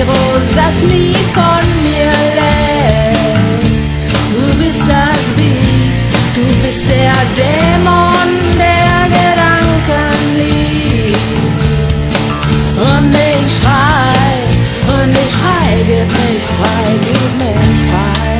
Virus, das nie von mir lässt. Du bist das Biest, du bist der Dämon, der Gedanken liest. Und ich schrei, gib mich frei, gib mich frei.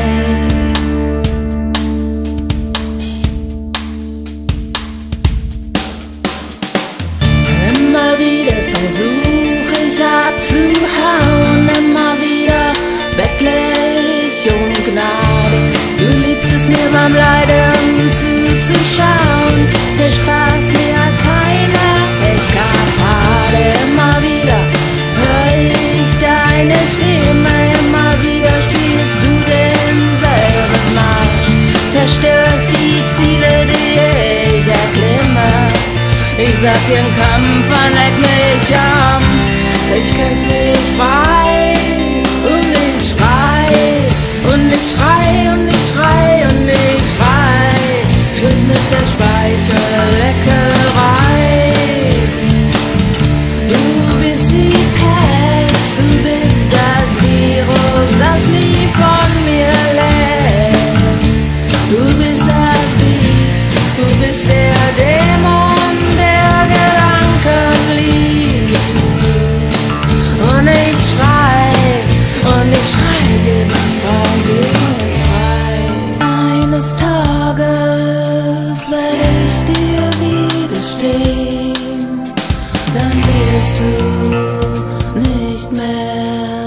Immer wieder versuch ich abzuhauen, immer wieder bettle ich um Gnade. Du liebst es mir beim Leiden zuzuschauen, mir Spaß mir keine Eskapade. Immer wieder hör ich deine Stimme, immer wieder spielst du denselben Marsch, zerstörst die Ziele, die ich erklimme. Ich sag dir im Kampf, leck mich am, ich kämpf mich frei und ich schrei und ich schrei und ich schrei und ich schrei. Schluss mit der Speichelleckerei. Du bist die Pest, du bist das Virus, das nie von mir lässt. Du bist das Biest, du bist der Dämon, der Gedanken liest. Und ich schrei, gib mich frei, gib mich frei. Eines Tages werde ich dir widerstehen, dann wirst du nicht mehr